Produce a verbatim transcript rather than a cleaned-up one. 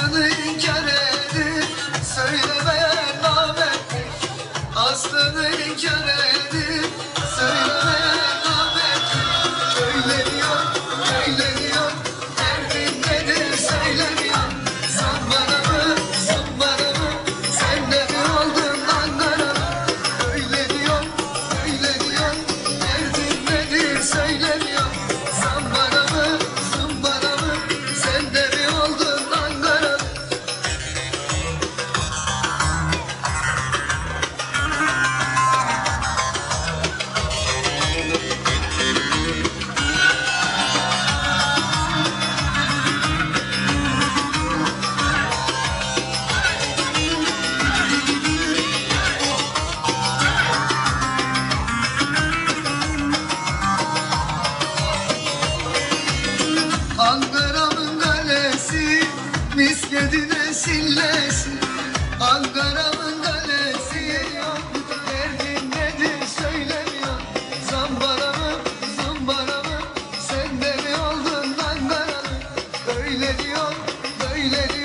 Aslını inkar edip söylemeyen namerttir. Aslını inkar edip söylemeyen namerttir. Öyle diyor, öyle diyor, derdin nedir söylemiyor. Sen bana mı, sen bana mı, sen de mi oldun Ankara? Öyle diyor, öyle diyor, derdin nedir söylemiyor. Sen bana mı, sen bana mı, sen de mi oldun Ankara? Ankara'nın kalesi misketine sillesi. Ankara'nın kalesi yok, derdin nedir söylemiyor. Zambara mı, zambara mı, sen de mi oldun Ankara? Öyle diyor, böyle diyor.